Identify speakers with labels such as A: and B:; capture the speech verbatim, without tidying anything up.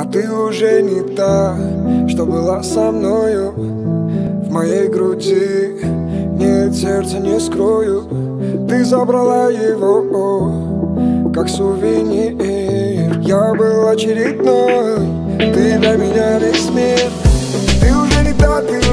A: ты уже не та, что была со мною. В моей груди нет сердца, не скрою. Ты забрала его, как сувенир. Я был очередной, ты для меня весь мир. Ты уже не та, ты